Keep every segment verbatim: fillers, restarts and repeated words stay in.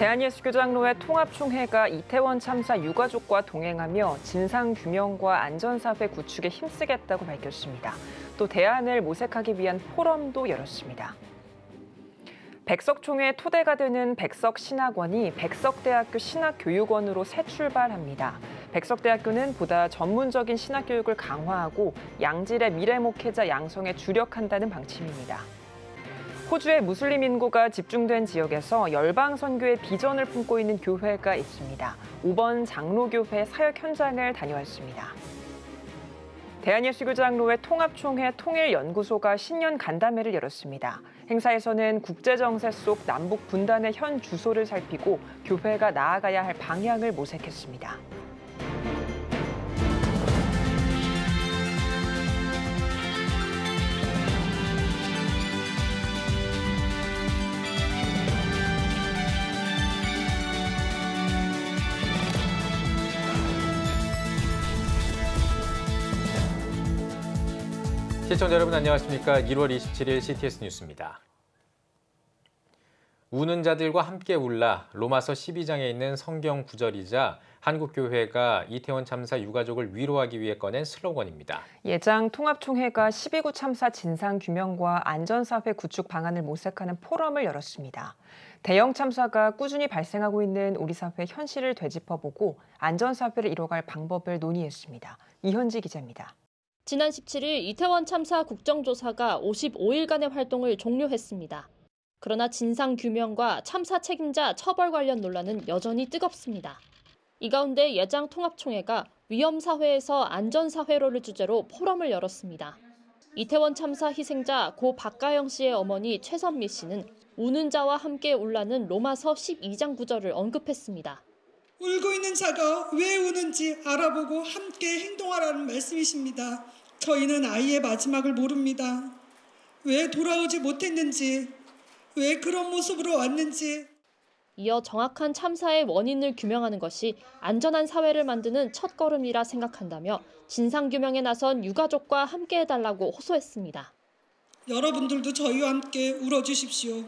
대한예수교장로회 통합총회가 이태원 참사 유가족과 동행하며 진상규명과 안전사회 구축에 힘쓰겠다고 밝혔습니다. 또 대안을 모색하기 위한 포럼도 열었습니다. 백석총회 토대가 되는 백석신학원이 백석대학교 신학교육원으로 새 출발합니다. 백석대학교는 보다 전문적인 신학교육을 강화하고 양질의 미래 목회자 양성에 주력한다는 방침입니다. 호주의 무슬림 인구가 집중된 지역에서 열방선교의 비전을 품고 있는 교회가 있습니다. 오 번 장로교회 사역 현장을 다녀왔습니다. 대한예수교장로회 통합총회 통일연구소가 신년 간담회를 열었습니다. 행사에서는 국제정세 속 남북 분단의 현 주소를 살피고 교회가 나아가야 할 방향을 모색했습니다. 시청자 여러분 안녕하십니까? 일월 이십칠일 씨티에스 뉴스입니다. 우는 자들과 함께 울라 로마서 십이 장에 있는 성경 구절이자 한국교회가 이태원 참사 유가족을 위로하기 위해 꺼낸 슬로건입니다. 예장 통합총회가 십이 구 참사 진상규명과 안전사회 구축 방안을 모색하는 포럼을 열었습니다. 대형 참사가 꾸준히 발생하고 있는 우리 사회 현실을 되짚어보고 안전사회를 이뤄갈 방법을 논의했습니다. 이현지 기자입니다. 지난 십칠일 이태원 참사 국정조사가 오십오 일간의 활동을 종료했습니다. 그러나 진상규명과 참사 책임자 처벌 관련 논란은 여전히 뜨겁습니다. 이 가운데 예장 통합총회가 위험사회에서 안전사회로를 주제로 포럼을 열었습니다. 이태원 참사 희생자 고 박가영 씨의 어머니 최선미 씨는 우는 자와 함께 울라는 로마서 십이 장 구절을 언급했습니다. 울고 있는 자가 왜 우는지 알아보고 함께 행동하라는 말씀이십니다. 저희는 아이의 마지막을 모릅니다. 왜 돌아오지 못했는지, 왜 그런 모습으로 왔는지. 이어 정확한 참사의 원인을 규명하는 것이 안전한 사회를 만드는 첫걸음이라 생각한다며 진상규명에 나선 유가족과 함께해달라고 호소했습니다. 여러분들도 저희와 함께 울어주십시오.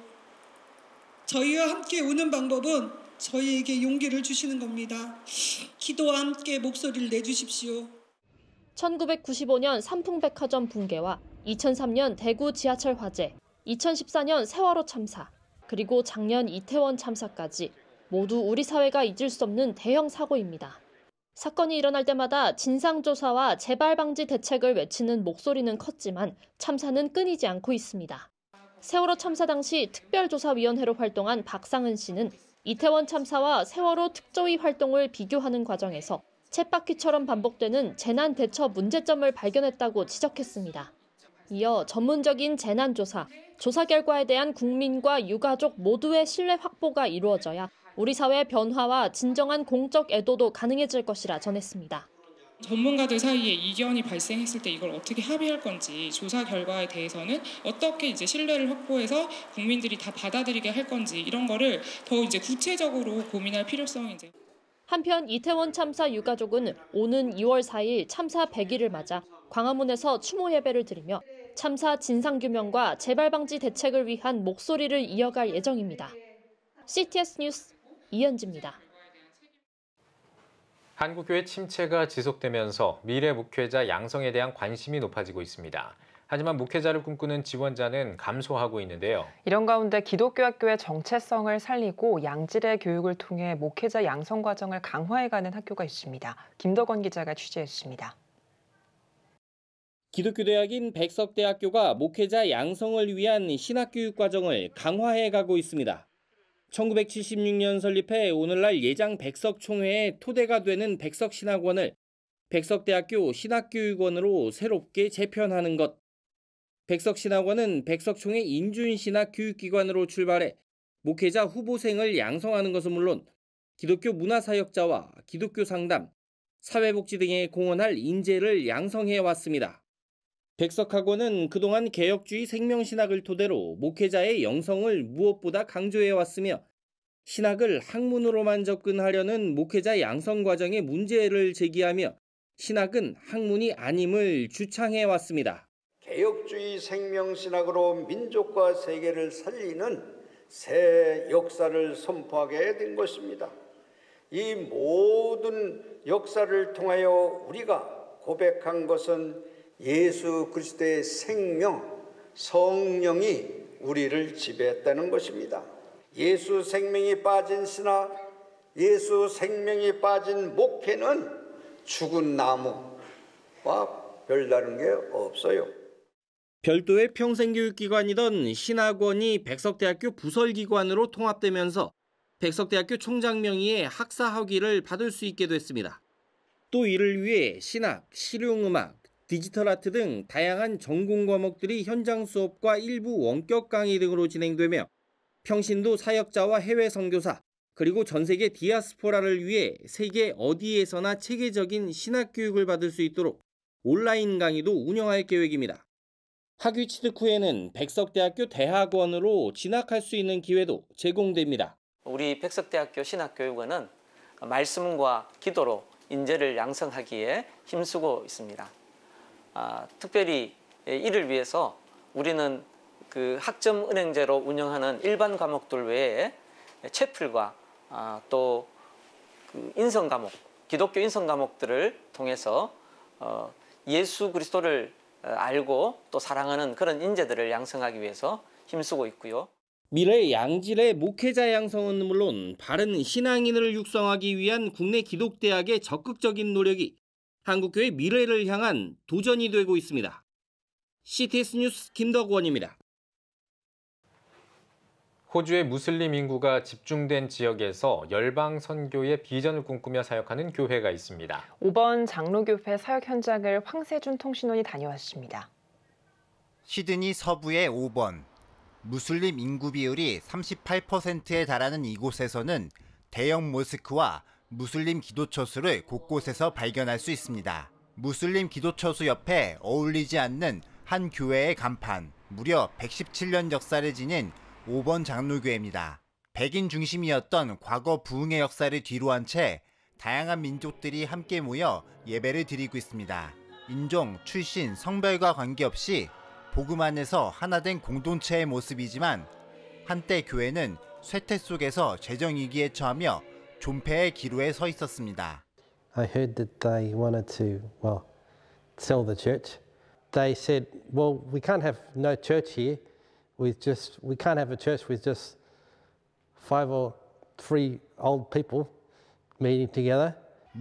저희와 함께 우는 방법은 저희에게 용기를 주시는 겁니다. 기도와 함께 목소리를 내주십시오. 천구백구십오 년 삼풍백화점 붕괴와 이천삼 년 대구 지하철 화재, 이천십사 년 세월호 참사, 그리고 작년 이태원 참사까지 모두 우리 사회가 잊을 수 없는 대형 사고입니다. 사건이 일어날 때마다 진상조사와 재발방지 대책을 외치는 목소리는 컸지만 참사는 끊이지 않고 있습니다. 세월호 참사 당시 특별조사위원회로 활동한 박상은 씨는 이태원 참사와 세월호 특조위 활동을 비교하는 과정에서 쳇바퀴처럼 반복되는 재난 대처 문제점을 발견했다고 지적했습니다. 이어 전문적인 재난조사, 조사 결과에 대한 국민과 유가족 모두의 신뢰 확보가 이루어져야 우리 사회 변화와 진정한 공적 애도도 가능해질 것이라 전했습니다. 전문가들 사이에 이견이 발생했을 때 이걸 어떻게 합의할 건지, 조사 결과에 대해서는 어떻게 이제 신뢰를 확보해서 국민들이 다 받아들이게 할 건지, 이런 거를 더 이제 구체적으로 고민할 필요성이 이제. 한편 이태원 참사 유가족은 오는 이월 사일 참사 백 일을 맞아 광화문에서 추모 예배를 드리며 참사 진상규명과 재발방지 대책을 위한 목소리를 이어갈 예정입니다. 씨티에스 뉴스 이현지입니다. 한국교회 침체가 지속되면서 미래 목회자 양성에 대한 관심이 높아지고 있습니다. 하지만 목회자를 꿈꾸는 지원자는 감소하고 있는데요. 이런 가운데 기독교 학교의 정체성을 살리고 양질의 교육을 통해 목회자 양성 과정을 강화해가는 학교가 있습니다. 김덕원 기자가 취재했습니다. 기독교 대학인 백석대학교가 목회자 양성을 위한 신학교육 과정을 강화해가고 있습니다. 천구백칠십육 년 설립해 오늘날 예장 백석총회의 토대가 되는 백석신학원을 백석대학교 신학교육원으로 새롭게 재편하는 것. 백석신학원은 백석총회 인준신학 교육기관으로 출발해 목회자 후보생을 양성하는 것은 물론 기독교 문화사역자와 기독교 상담, 사회복지 등에 공헌할 인재를 양성해왔습니다. 백석학원은 그동안 개혁주의 생명신학을 토대로 목회자의 영성을 무엇보다 강조해왔으며 신학을 학문으로만 접근하려는 목회자 양성 과정의 문제를 제기하며 신학은 학문이 아님을 주창해왔습니다. 개혁주의 생명신학으로 민족과 세계를 살리는 새 역사를 선포하게 된 것입니다. 이 모든 역사를 통하여 우리가 고백한 것은 예수 그리스도의 생명, 성령이 우리를 지배했다는 것입니다. 예수 생명이 빠진 신학, 예수 생명이 빠진 목회는 죽은 나무와 별다른 게 없어요. 별도의 평생교육기관이던 신학원이 백석대학교 부설기관으로 통합되면서 백석대학교 총장 명의의 학사 학위를 받을 수 있게 됐습니다. 또 이를 위해 신학, 실용음악, 디지털 아트 등 다양한 전공 과목들이 현장 수업과 일부 원격 강의 등으로 진행되며 평신도 사역자와 해외 선교사 그리고 전 세계 디아스포라를 위해 세계 어디에서나 체계적인 신학 교육을 받을 수 있도록 온라인 강의도 운영할 계획입니다. 학위 취득 후에는 백석대학교 대학원으로 진학할 수 있는 기회도 제공됩니다. 우리 백석대학교 신학교육원은 말씀과 기도로 인재를 양성하기에 힘쓰고 있습니다. 아, 특별히 이를 위해서 우리는 그 학점 은행제로 운영하는 일반 과목들 외에 채플과 아, 또 그 인성 과목, 기독교 인성 과목들을 통해서 어, 예수 그리스도를 알고 또 사랑하는 그런 인재들을 양성하기 위해서 힘쓰고 있고요. 미래 양질의 목회자 양성은 물론 바른 신앙인을 육성하기 위한 국내 기독대학의 적극적인 노력이 한국교회 미래를 향한 도전이 되고 있습니다. 씨티에스 뉴스 김덕원입니다. 호주의 무슬림 인구가 집중된 지역에서 열방 선교의 비전을 꿈꾸며 사역하는 교회가 있습니다. 오 번 장로교회 사역 현장을 황세준 통신원이 다녀왔습니다. 시드니 서부의 오 번. 무슬림 인구 비율이 삼십팔 퍼센트에 달하는 이곳에서는 대형 모스크와 무슬림 기도처수를 곳곳에서 발견할 수 있습니다. 무슬림 기도처수 옆에 어울리지 않는 한 교회의 간판, 무려 백십칠 년 역사를 지닌 오 번 장로교회입니다. 백인 중심이었던 과거 부흥의 역사를 뒤로한 채 다양한 민족들이 함께 모여 예배를 드리고 있습니다. 인종, 출신, 성별과 관계없이 복음 안에서 하나된 공동체의 모습이지만 한때 교회는 쇠퇴 속에서 재정위기에 처하며 존폐의 기로에 서 있었습니다. I heard that they wanted to, well, sell the church. They said, well, we can't have no church here. We just, we can't have a church with just five or three old people meeting together.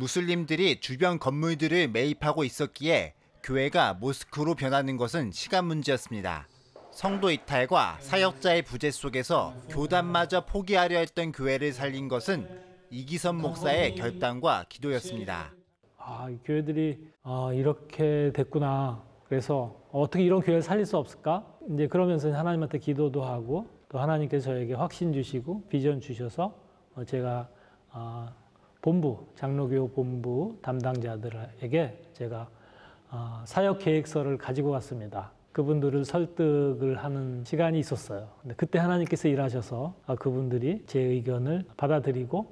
무슬림들이 주변 건물들을 매입하고 있었기에 교회가 모스크로 변하는 것은 시간 문제였습니다. 성도 이탈과 사역자의 부재 속에서 교단마저 포기하려 했던 교회를 살린 것은 이기선 목사의 결단과 기도였습니다. 아, 이 교회들이 아, 이렇게 됐구나. 그래서 어떻게 이런 교회를 살릴 수 없을까? 이제 그러면서 하나님한테 기도도 하고 또 하나님께서 저에게 확신 주시고 비전 주셔서 제가 아, 본부, 장로교회 본부 담당자들에게 제가 아, 사역 계획서를 가지고 갔습니다. 그분들을 설득을 하는 시간이 있었어요. 근데 그때 하나님께서 일하셔서 아, 그분들이 제 의견을 받아들이고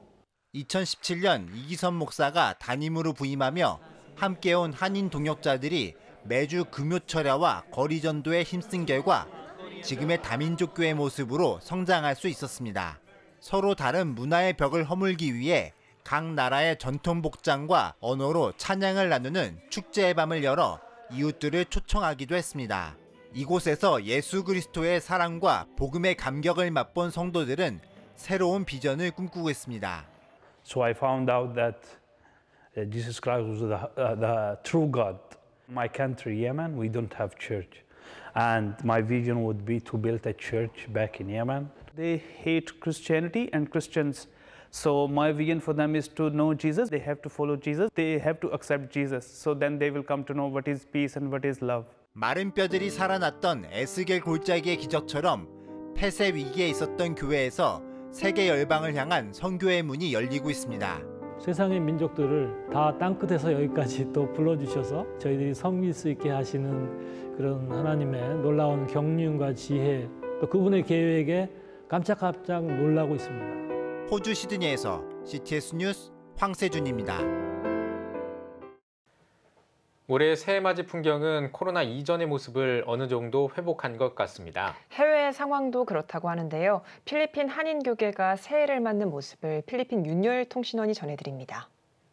이천십칠 년 이기선 목사가 담임으로 부임하며 함께 온 한인 동역자들이 매주 금요철야와 거리전도에 힘쓴 결과 지금의 다민족교회 모습으로 성장할 수 있었습니다. 서로 다른 문화의 벽을 허물기 위해 각 나라의 전통 복장과 언어로 찬양을 나누는 축제의 밤을 열어 이웃들을 초청하기도 했습니다. 이곳에서 예수 그리스도의 사랑과 복음의 감격을 맛본 성도들은 새로운 비전을 꿈꾸고 있습니다. So I found out that Jesus Christ was the, uh, the true God. My country, Yemen, we don't have church. And my vision would be to build a church back in Yemen. They hate Christianity and Christians. So my vision for them is to know Jesus. They have to follow Jesus. They have to accept Jesus. So then they will come to know what is peace and what is love. 마른 뼈들이 살아났던 에스겔 골짜기의 기적처럼 폐쇄 위기에 있었던 교회에서 세계 열방을 향한 선교의 문이 열리고 있습니다. 세상의 민족들을 다 땅끝에서 여기까지 또 불러주셔서 저희들이 섬길 수 있게 하시는 그런 하나님의 놀라운 경륜과 지혜 또 그분의 계획에 깜짝깜짝 놀라고 있습니다. 호주 시드니에서 씨티에스 뉴스 황세준입니다. 올해 새해맞이 풍경은 코로나 이전의 모습을 어느 정도 회복한 것 같습니다. 해외 해외 상황도 그렇다고 하는데요. 필리핀 한인교계가 새해를 맞는 모습을 필리핀 윤여일통신원이 전해드립니다.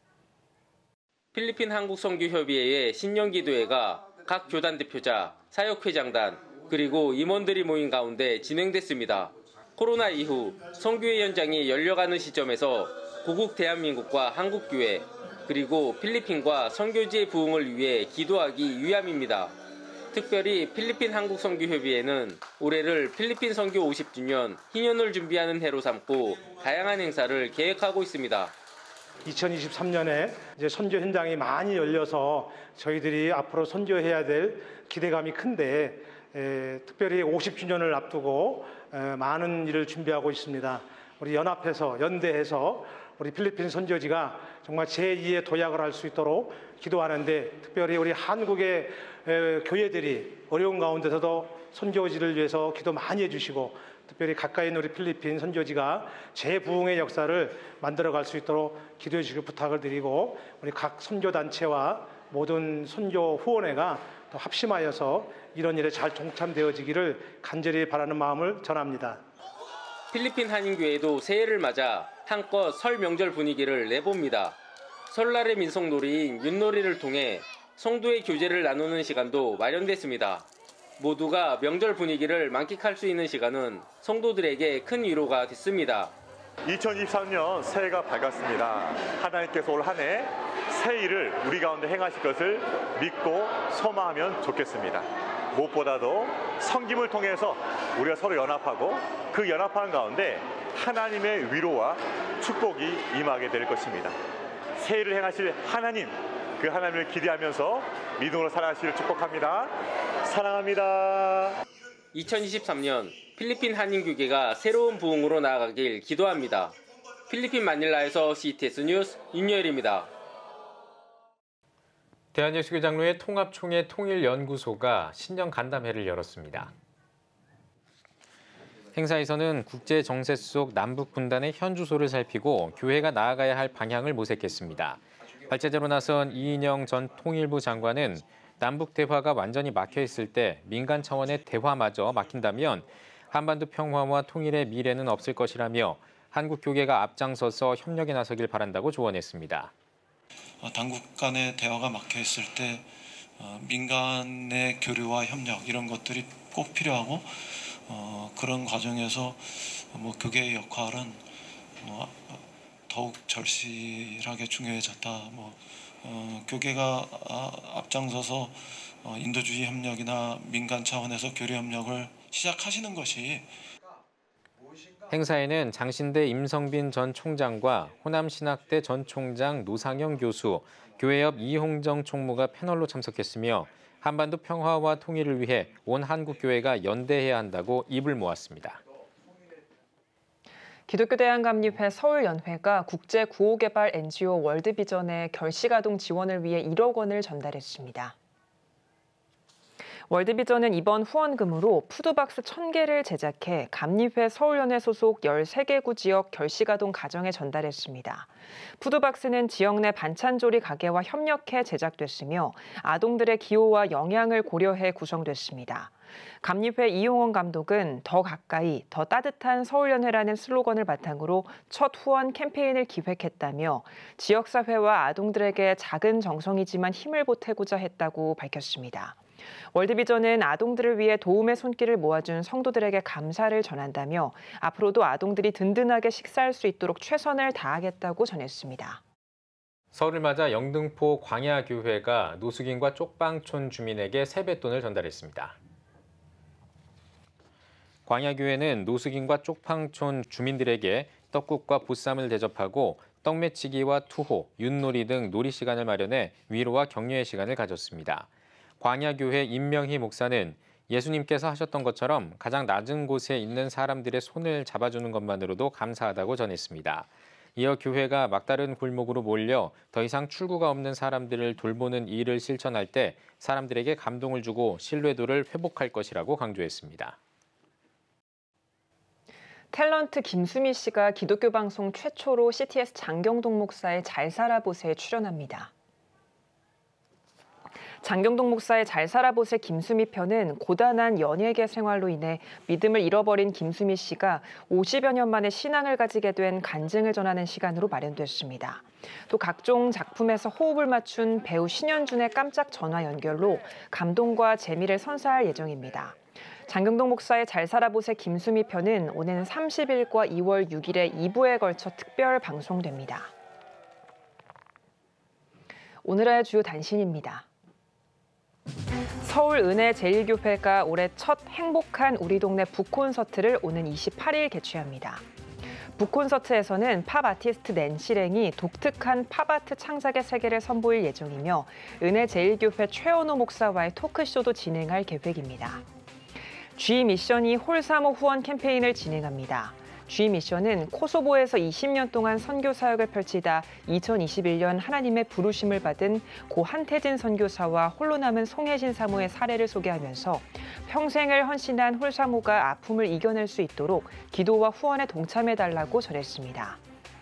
필리핀 한국선교협의회의 신년기도회가 각 교단 대표자, 사역회장단, 그리고 임원들이 모인 가운데 진행됐습니다. 코로나 이후 선교회 현장이 열려가는 시점에서 고국 대한민국과 한국교회, 그리고 필리핀과 선교지의 부흥을 위해 기도하기 위함입니다. 특별히 필리핀 한국선교협의회는 올해를 필리핀 선교 오십 주년 희년을 준비하는 해로 삼고 다양한 행사를 계획하고 있습니다. 이천이십삼 년에 이제 선교 현장이 많이 열려서 저희들이 앞으로 선교해야 될 기대감이 큰데 에, 특별히 오십 주년을 앞두고 에, 많은 일을 준비하고 있습니다. 우리 연합해서 연대해서 우리 필리핀 선교지가 정말 제이의 도약을 할 수 있도록 기도하는데 특별히 우리 한국의 에, 교회들이 어려운 가운데서도 선교지를 위해서 기도 많이 해주시고 특별히 가까이 있는 우리 필리핀 선교지가 재부흥의 역사를 만들어갈 수 있도록 기도해 주시길 부탁을 드리고 우리 각 선교단체와 모든 선교 후원회가 더 합심하여서 이런 일에 잘 동참되어지기를 간절히 바라는 마음을 전합니다. 필리핀 한인교회도 새해를 맞아 한껏 설 명절 분위기를 내봅니다. 설날의 민속놀이인 윷놀이를 통해 성도의 교제를 나누는 시간도 마련됐습니다. 모두가 명절 분위기를 만끽할 수 있는 시간은 성도들에게 큰 위로가 됐습니다. 이천이십삼 년 새해가 밝았습니다. 하나님께서 올 한 해 새 일을 우리 가운데 행하실 것을 믿고 소망하면 좋겠습니다. 무엇보다도 성김을 통해서 우리가 서로 연합하고 그 연합하는 가운데 하나님의 위로와 축복이 임하게 될 것입니다. 새 일을 행하실 하나님, 그 하나님을 기대하면서 믿음으로 살아가시기를 축복합니다. 사랑합니다. 이천이십삼 년 필리핀 한인교계가 새로운 부흥으로 나아가길 기도합니다. 필리핀 마닐라에서 씨티에스 뉴스 윤여일입니다. 대한예수교 장로회 통합총회 통일연구소가 신년 간담회를 열었습니다. 행사에서는 국제 정세 속 남북 분단의 현 주소를 살피고 교회가 나아가야 할 방향을 모색했습니다. 발제자로 나선 이인영 전 통일부 장관은 남북 대화가 완전히 막혀 있을 때 민간 차원의 대화마저 막힌다면 한반도 평화와 통일의 미래는 없을 것이라며 한국 교계가 앞장서서 협력에 나서길 바란다고 조언했습니다. 당국 간의 대화가 막혀 있을 때 민간의 교류와 협력 이런 것들이 꼭 필요하고 어, 그런 과정에서 뭐 교계의 역할은 뭐 더욱 절실하게 중요해졌다. 뭐 어, 교계가 앞장서서 어, 인도주의 협력이나 민간 차원에서 교류 협력을 시작하시는 것이 행사에는 장신대 임성빈 전 총장과 호남신학대 전 총장 노상영 교수, 교회협 이홍정 총무가 패널로 참석했으며 한반도 평화와 통일을 위해 온 한국교회가 연대해야 한다고 입을 모았습니다. 기독교대한감립회 서울연회가 국제구호개발 엔지오 월드비전의 결식아동 지원을 위해 일억 원을 전달했습니다. 월드비전은 이번 후원금으로 푸드박스 천 개를 제작해 감립회 서울연회 소속 열세 개구 지역 결식아동 가정에 전달했습니다. 푸드박스는 지역 내 반찬조리 가게와 협력해 제작됐으며 아동들의 기호와 영양을 고려해 구성됐습니다. 감립회 이용원 감독은 더 가까이, 더 따뜻한 서울연회라는 슬로건을 바탕으로 첫 후원 캠페인을 기획했다며 지역사회와 아동들에게 작은 정성이지만 힘을 보태고자 했다고 밝혔습니다. 월드비전은 아동들을 위해 도움의 손길을 모아준 성도들에게 감사를 전한다며 앞으로도 아동들이 든든하게 식사할 수 있도록 최선을 다하겠다고 전했습니다. 설을 맞아 영등포 광야교회가 노숙인과 쪽방촌 주민에게 세뱃돈을 전달했습니다. 광야교회는 노숙인과 쪽방촌 주민들에게 떡국과 보쌈을 대접하고 떡매치기와 투호, 윷놀이 등 놀이 시간을 마련해 위로와 격려의 시간을 가졌습니다. 광야교회 임명희 목사는 예수님께서 하셨던 것처럼 가장 낮은 곳에 있는 사람들의 손을 잡아주는 것만으로도 감사하다고 전했습니다. 이어 교회가 막다른 골목으로 몰려 더 이상 출구가 없는 사람들을 돌보는 일을 실천할 때 사람들에게 감동을 주고 신뢰도를 회복할 것이라고 강조했습니다. 탤런트 김수미 씨가 기독교 방송 최초로 씨티에스 장경동 목사의 잘 살아보세에 출연합니다. 장경동 목사의 잘 살아보세 김수미 편은 고단한 연예계 생활로 인해 믿음을 잃어버린 김수미 씨가 오십여 년 만에 신앙을 가지게 된 간증을 전하는 시간으로 마련됐습니다. 또 각종 작품에서 호흡을 맞춘 배우 신현준의 깜짝 전화 연결로 감동과 재미를 선사할 예정입니다. 장경동 목사의 잘 살아보세 김수미 편은 오는 삼십일과 이월 육일에 이 부에 걸쳐 특별 방송됩니다. 오늘의 주요 단신입니다. 서울은혜제일교회가 올해 첫 행복한 우리 동네 북콘서트를 오는 이십팔일 개최합니다. 북콘서트에서는 팝 아티스트 낸시랭이 독특한 팝아트 창작의 세계를 선보일 예정이며 은혜제일교회 최원호 목사와의 토크쇼도 진행할 계획입니다. G미션이 홀사모 후원 캠페인을 진행합니다. G미션은 코소보에서 이십 년 동안 선교 사역을 펼치다 이천이십일 년 하나님의 부르심을 받은 고 한태진 선교사와 홀로 남은 송혜진 사모의 사례를 소개하면서 평생을 헌신한 홀사모가 아픔을 이겨낼 수 있도록 기도와 후원에 동참해달라고 전했습니다.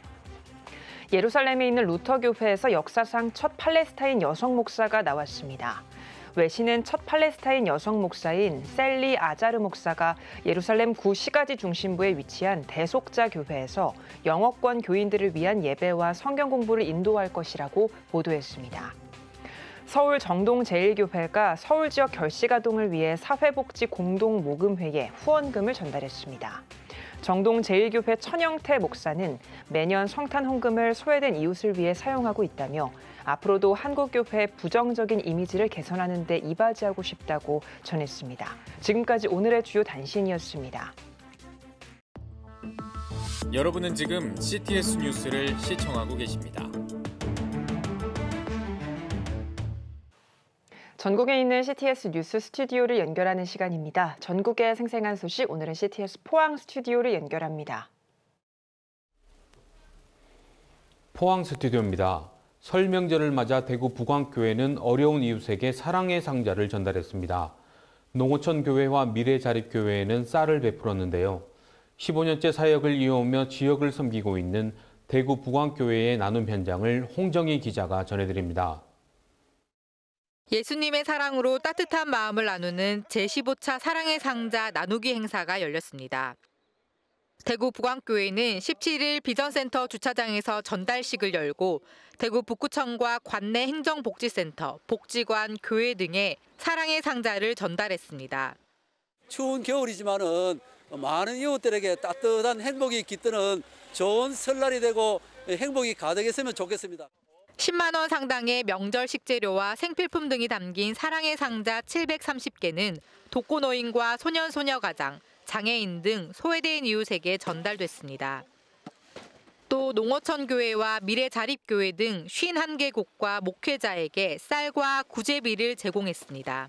예루살렘에 있는 루터교회에서 역사상 첫 팔레스타인 여성 목사가 나왔습니다. 외신은 첫 팔레스타인 여성 목사인 셀리 아자르 목사가 예루살렘 구 시가지 중심부에 위치한 대속자 교회에서 영어권 교인들을 위한 예배와 성경 공부를 인도할 것이라고 보도했습니다. 서울 정동제일교회가 서울 지역 결식아동을 위해 사회복지 공동 모금회에 후원금을 전달했습니다. 정동제일교회 천영태 목사는 매년 성탄 헌금을 소외된 이웃을 위해 사용하고 있다며 앞으로도 한국교회의 부정적인 이미지를 개선하는 데 이바지하고 싶다고 전했습니다. 지금까지 오늘의 주요 단신이었습니다. 여러분은 지금 씨티에스 뉴스를 시청하고 계십니다. 전국에 있는 씨티에스 뉴스 스튜디오를 연결하는 시간입니다. 전국의 생생한 소식, 오늘은 씨티에스 포항 스튜디오를 연결합니다. 포항 스튜디오입니다. 설 명절을 맞아 대구 북왕교회는 어려운 이웃에게 사랑의 상자를 전달했습니다. 농어촌 교회와 미래자립교회에는 쌀을 베풀었는데요. 십오 년째 사역을 이어오며 지역을 섬기고 있는 대구 북왕교회의 나눔 현장을 홍정희 기자가 전해드립니다. 예수님의 사랑으로 따뜻한 마음을 나누는 제십오 차 사랑의 상자 나누기 행사가 열렸습니다. 대구 북왕교회는 십칠일 비전센터 주차장에서 전달식을 열고 대구 북구청과 관내 행정복지센터, 복지관, 교회 등에 사랑의 상자를 전달했습니다. 추운 겨울이지만은 많은 이웃들에게 따뜻한 행복이 깃드는 좋은 설날이 되고 행복이 가득했으면 좋겠습니다. 십만 원 상당의 명절 식재료와 생필품 등이 담긴 사랑의 상자 칠백삼십 개는 독거노인과 소년소녀가장, 장애인 등 소외된 이웃에게 전달됐습니다. 또 농어촌 교회와 미래자립교회 등 오십일 개국과 목회자에게 쌀과 구제비를 제공했습니다.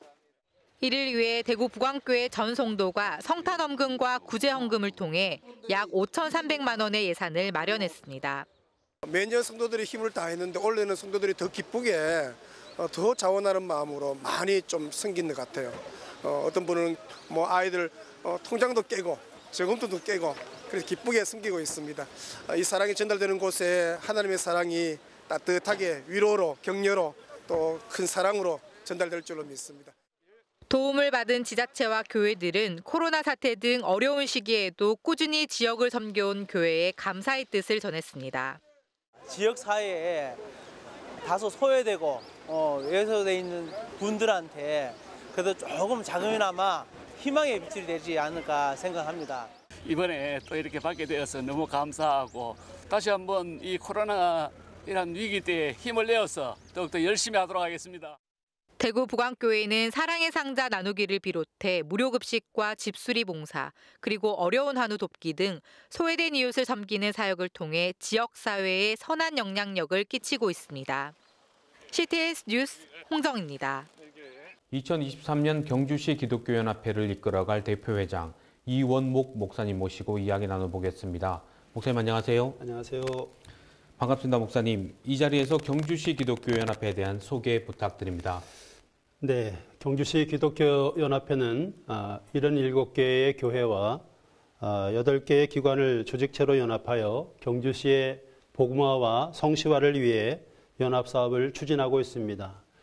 이를 위해 대구 북왕교회 전 성도가 성탄헌금과 구제헌금을 통해 약 오천삼백만 원의 예산을 마련했습니다. 매년 성도들이 힘을 다했는데 올해는 성도들이 더 기쁘게 더 자원하는 마음으로 많이 좀 생긴 것 같아요. 어, 어떤 분은 뭐 아이들 어, 통장도 깨고 저금통도 깨고 그래서 기쁘게 섬기고 있습니다. 어, 이 사랑이 전달되는 곳에 하나님의 사랑이 따뜻하게 위로로 격려로 또 큰 사랑으로 전달될 줄로 믿습니다. 도움을 받은 지자체와 교회들은 코로나 사태 등 어려운 시기에도 꾸준히 지역을 섬겨온 교회에 감사의 뜻을 전했습니다. 지역 사회에 다소 소외되고 어, 외소돼 있는 분들한테 그래도 조금 작은이나마 희망의 빛이 되지 않을까 생각합니다. 이번에 또 이렇게 받게 되어서 너무 감사하고 다시 한번 이 코로나이란 위기 때 힘을 내어서 더욱더 열심히 하도록 하겠습니다. 대구 북왕교회는 사랑의 상자 나누기를 비롯해 무료급식과 집수리 봉사, 그리고 어려운 한우 돕기 등 소외된 이웃을 섬기는 사역을 통해 지역사회에 선한 영향력을 끼치고 있습니다. 씨티에스 뉴스 홍정입니다. 이천이십삼 년 경주시 기독교연합회를 이끌어갈 대표회장 이원목 목사님 모시고 이야기 나눠보겠습니다. 목사님 안녕하세요. 안녕하세요. 반갑습니다. 목사님. 이 자리에서 경주시 기독교연합회에 대한 소개 부탁드립니다. 네, 경주시 기독교연합회는 칠십칠 개의 교회와 여덟 개의 기관을 조직체로 연합하여 경주시의 복음화와 성시화를 위해 연합사업을 추진하고 있습니다.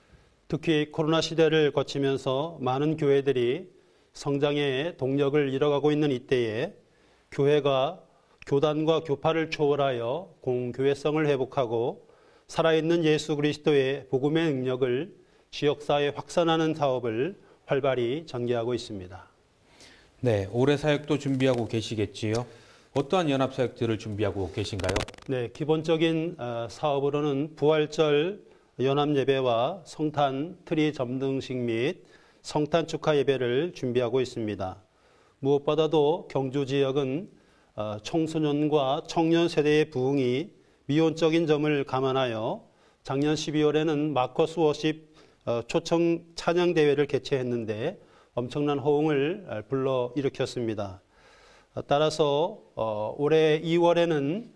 특히 코로나 시대를 거치면서 많은 교회들이 성장의 동력을 잃어가고 있는 이때에 교회가 교단과 교파를 초월하여 공교회성을 회복하고 살아있는 예수 그리스도의 복음의 능력을 지역사회에 확산하는 사업을 활발히 전개하고 있습니다. 네, 올해 사역도 준비하고 계시겠지요? 어떠한 연합 사역들을 준비하고 계신가요? 네, 기본적인 사업으로는 부활절 연합 예배와 성탄 트리 점등식 및 성탄 축하 예배를 준비하고 있습니다. 무엇보다도 경주 지역은 청소년과 청년 세대의 부흥이 미온적인 점을 감안하여 작년 십이월에는 마커스 워십 초청 찬양 대회를 개최했는데 엄청난 호응을 불러일으켰습니다. 따라서 올해 이월에는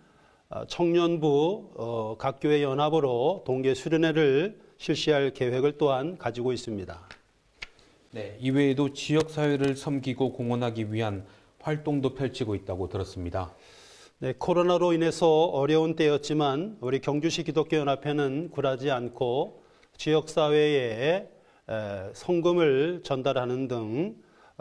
청년부 각 교회 연합으로 동계 수련회를 실시할 계획을 또한 가지고 있습니다. 네, 이외에도 지역 사회를 섬기고 공헌하기 위한 활동도 펼치고 있다고 들었습니다. 네, 코로나로 인해서 어려운 때였지만 우리 경주시 기독교연합회는 굴하지 않고 지역사회에 성금을 전달하는 등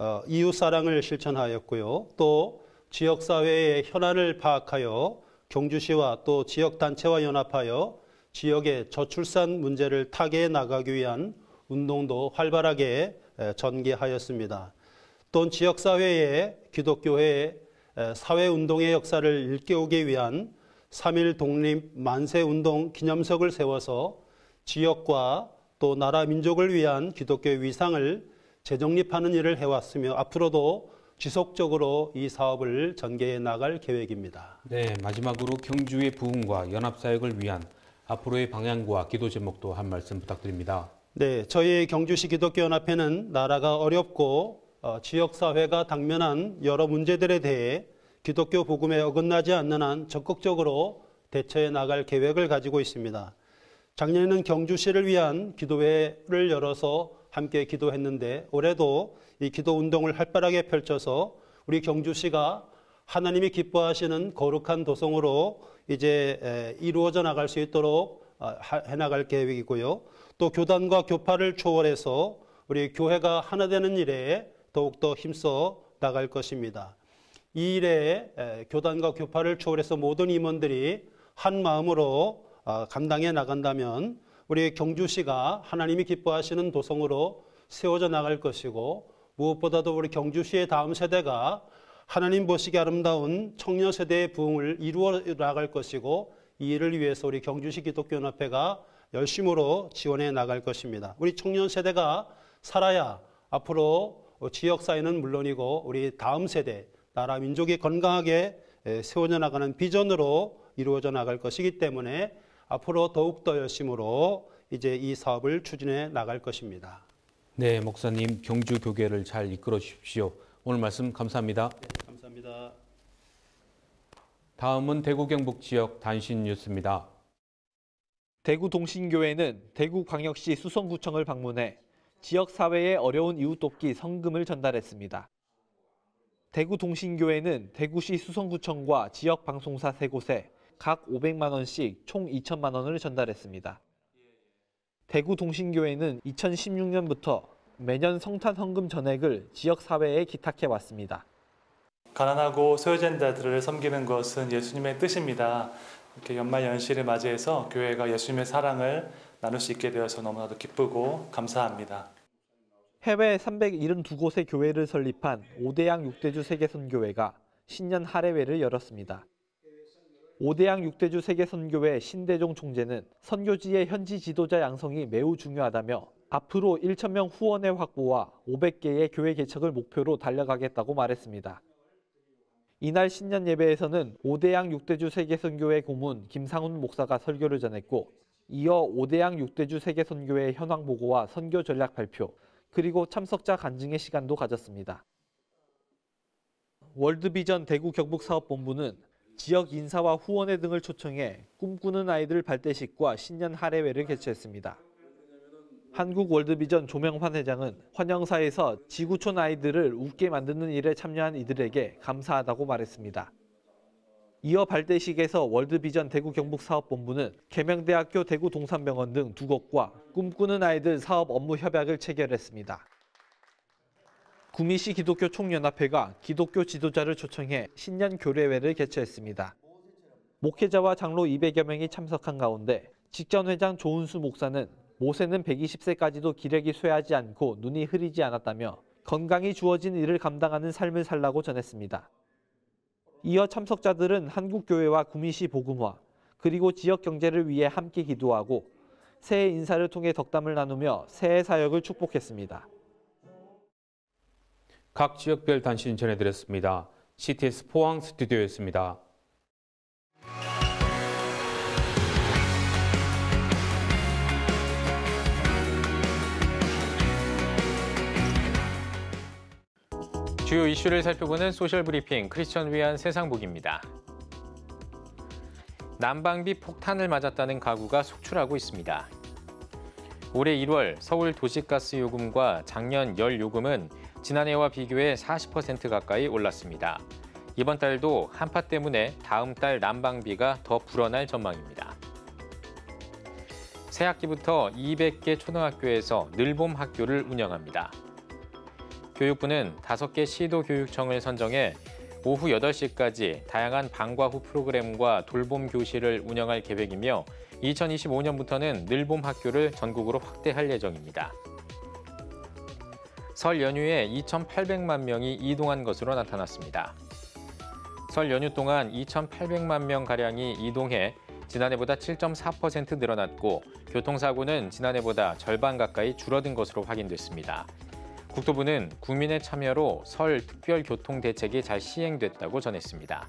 이웃사랑을 실천하였고요. 또 지역사회의 현안을 파악하여 경주시와 또 지역단체와 연합하여 지역의 저출산 문제를 타개해 나가기 위한 운동도 활발하게 전개하였습니다. 또한 지역사회에 기독교의 사회운동의 역사를 일깨우기 위한 삼일 독립 만세운동 기념석을 세워서 지역과 또 나라 민족을 위한 기독교의 위상을 재정립하는 일을 해왔으며 앞으로도 지속적으로 이 사업을 전개해 나갈 계획입니다. 네, 마지막으로 경주의 부흥과 연합사역을 위한 앞으로의 방향과 기도 제목도 한 말씀 부탁드립니다. 네, 저희 경주시 기독교연합회는 나라가 어렵고 어, 지역사회가 당면한 여러 문제들에 대해 기독교 복음에 어긋나지 않는 한 적극적으로 대처해 나갈 계획을 가지고 있습니다. 작년에는 경주시를 위한 기도회를 열어서 함께 기도했는데 올해도 이 기도 운동을 활발하게 펼쳐서 우리 경주시가 하나님이 기뻐하시는 거룩한 도성으로 이제 이루어져 나갈 수 있도록 해나갈 계획이고요. 또 교단과 교파를 초월해서 우리 교회가 하나 되는 일에 더욱더 힘써 나갈 것입니다. 이 일에 교단과 교파를 초월해서 모든 임원들이 한 마음으로 감당해 나간다면 우리 경주시가 하나님이 기뻐하시는 도성으로 세워져 나갈 것이고 무엇보다도 우리 경주시의 다음 세대가 하나님 보시기 아름다운 청년 세대의 부흥을 이루어 나갈 것이고 이 일을 위해서 우리 경주시 기독교연합회가 열심으로 지원해 나갈 것입니다. 우리 청년 세대가 살아야 앞으로 지역사회는 물론이고 우리 다음 세대, 나라 민족이 건강하게 세워져 나가는 비전으로 이루어져 나갈 것이기 때문에 앞으로 더욱더 열심으로 이제 이 사업을 추진해 나갈 것입니다. 네, 목사님 경주 교계를 잘 이끌어 주십시오. 오늘 말씀 감사합니다. 네, 감사합니다. 다음은 대구 경북 지역 단신 뉴스입니다. 대구 동신교회는 대구광역시 수성구청을 방문해 지역사회의 어려운 이웃 돕기 성금을 전달했습니다. 대구 동신교회는 대구시 수성구청과 지역방송사 세 곳에 각 오백만 원씩 총 이천만 원을 전달했습니다. 대구 동신교회는 이천십육 년부터 매년 성탄 헌금 전액을 지역사회에 기탁해 왔습니다. 가난하고 소외된 자들을 섬기는 것은 예수님의 뜻입니다. 이렇게 연말 연시를 맞이해서 교회가 예수님의 사랑을 나눌 수 있게 되어서 너무나도 기쁘고 감사합니다. 해외 삼백칠십이 곳의 교회를 설립한 오대양 육대주 세계선교회가 신년 할애회를 열었습니다. 오대양 육대주 세계선교회 신대종 총재는 선교지의 현지 지도자 양성이 매우 중요하다며 앞으로 천 명 후원의 확보와 오백 개의 교회 개척을 목표로 달려가겠다고 말했습니다. 이날 신년 예배에서는 오대양 육대주 세계선교회 고문 김상훈 목사가 설교를 전했고 이어 오대양 육대주 세계선교회 현황 보고와 선교 전략 발표, 그리고 참석자 간증의 시간도 가졌습니다. 월드비전 대구 경북사업본부는 지역 인사와 후원회 등을 초청해 꿈꾸는 아이들 발대식과 신년 할애회를 개최했습니다. 한국월드비전 조명환 회장은 환영사에서 지구촌 아이들을 웃게 만드는 일에 참여한 이들에게 감사하다고 말했습니다. 이어 발대식에서 월드비전 대구 경북사업본부는 계명대학교 대구 동산병원 등 두 곳과 꿈꾸는 아이들 사업 업무 협약을 체결했습니다. 구미시 기독교 총연합회가 기독교 지도자를 초청해 신년 교례회를 개최했습니다. 목회자와 장로 이백여 명이 참석한 가운데 직전회장 조은수 목사는 모세는 백이십 세까지도 기력이 쇠하지 않고 눈이 흐리지 않았다며 건강이 주어진 일을 감당하는 삶을 살라고 전했습니다. 이어 참석자들은 한국교회와 구미시 복음화, 그리고 지역 경제를 위해 함께 기도하고 새해 인사를 통해 덕담을 나누며 새해 사역을 축복했습니다. 각 지역별 단신 전해드렸습니다. 씨티에스 포항 스튜디오였습니다. 주요 이슈를 살펴보는 소셜 브리핑 크리스천 위한 세상복입니다. 난방비 폭탄을 맞았다는 가구가 속출하고 있습니다. 올해 일월 서울 도시가스 요금과 작년 열 요금은 지난해와 비교해 사십 퍼센트 가까이 올랐습니다. 이번 달도 한파 때문에 다음 달 난방비가 더 불어날 전망입니다. 새학기부터 이백 개 초등학교에서 늘봄 학교를 운영합니다. 교육부는 다섯 개 시도교육청을 선정해 오후 여덟 시까지 다양한 방과 후 프로그램과 돌봄 교실을 운영할 계획이며 이천이십오 년부터는 늘봄 학교를 전국으로 확대할 예정입니다. 설 연휴에 이천팔백만 명이 이동한 것으로 나타났습니다. 설 연휴 동안 이천팔백만 명가량이 이동해 지난해보다 칠 점 사 퍼센트 늘어났고 교통사고는 지난해보다 절반 가까이 줄어든 것으로 확인됐습니다. 국토부는 국민의 참여로 설 특별 교통 대책이 잘 시행됐다고 전했습니다.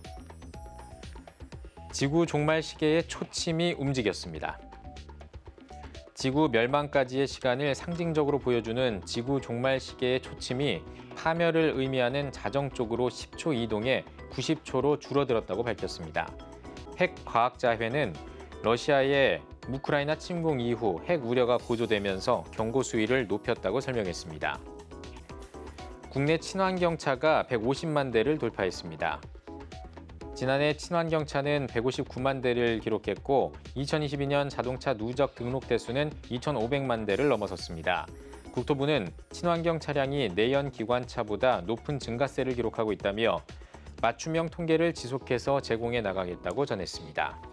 지구 종말 시계의 초침이 움직였습니다. 지구 멸망까지의 시간을 상징적으로 보여주는 지구 종말 시계의 초침이 파멸을 의미하는 자정 쪽으로 십 초 이동해 구십 초로 줄어들었다고 밝혔습니다. 핵과학자회는 러시아의 우크라이나 침공 이후 핵 우려가 고조되면서 경고 수위를 높였다고 설명했습니다. 국내 친환경차가 백오십만 대를 돌파했습니다. 지난해 친환경차는 백오십구만 대를 기록했고 이천이십이 년 자동차 누적 등록 대수는 이천오백만 대를 넘어섰습니다. 국토부는 친환경 차량이 내연 기관차보다 높은 증가세를 기록하고 있다며 맞춤형 통계를 지속해서 제공해 나가겠다고 전했습니다.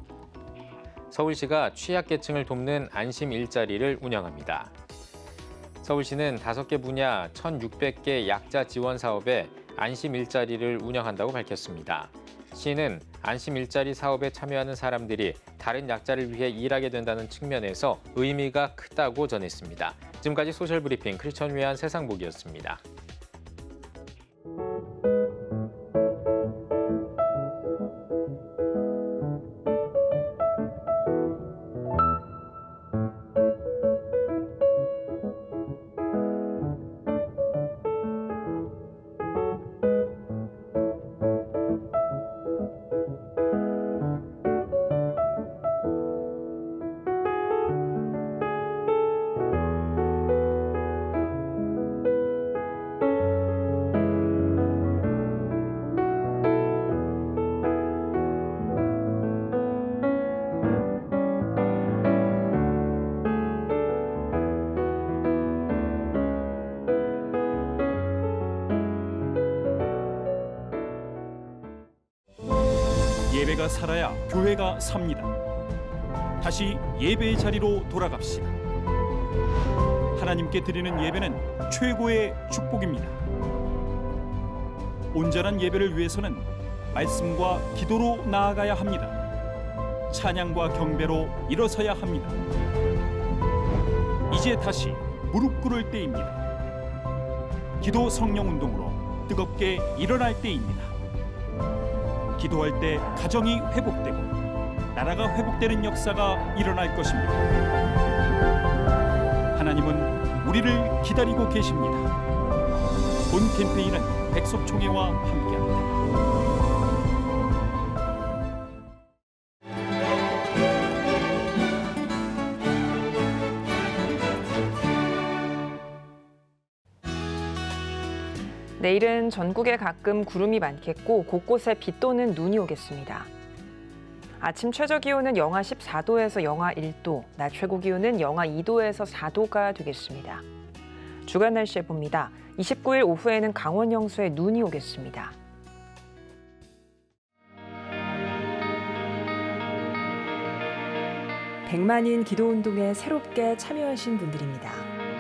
서울시가 취약계층을 돕는 안심 일자리를 운영합니다. 서울시는 다섯 개 분야 천육백 개 약자 지원 사업에 안심 일자리를 운영한다고 밝혔습니다. 시는 안심 일자리 사업에 참여하는 사람들이 다른 약자를 위해 일하게 된다는 측면에서 의미가 크다고 전했습니다. 지금까지 소셜 브리핑 크리스천 위한 세상복이었습니다. 예배가 살아야 교회가 삽니다. 다시 예배의 자리로 돌아갑시다. 하나님께 드리는 예배는 최고의 축복입니다. 온전한 예배를 위해서는 말씀과 기도로 나아가야 합니다. 찬양과 경배로 일어서야 합니다. 이제 다시 무릎 꿇을 때입니다. 기도 성령 운동으로 뜨겁게 일어날 때입니다. 기도할 때 가정이 회복되고 나라가 회복되는 역사가 일어날 것입니다. 하나님은 우리를 기다리고 계십니다. 본 캠페인은 백석총회와 함께합니다. 내일은 전국에 가끔 구름이 많겠고 곳곳에 비 또는 눈이 오겠습니다. 아침 최저 기온은 영하 십사 도에서 영하 일 도, 낮 최고 기온은 영하 이 도에서 사 도가 되겠습니다. 주간 날씨 봅니다. 이십구 일 오후에는 강원 영서에 눈이 오겠습니다. 백만인 기도운동에 새롭게 참여하신 분들입니다.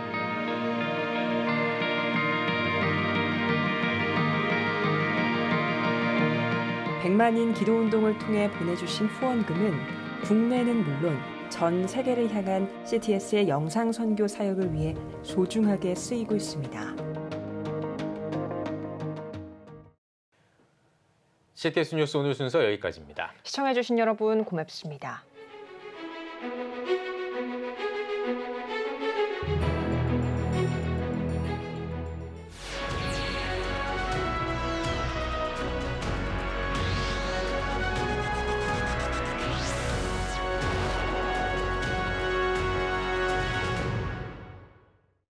백만인 기도운동을 통해 보내주신 후원금은 국내는 물론 전 세계를 향한 씨티에스의 영상 선교 사역을 위해 소중하게 쓰이고 있습니다. 씨티에스 뉴스 오늘 순서 여기까지입니다. 시청해주신 여러분 고맙습니다.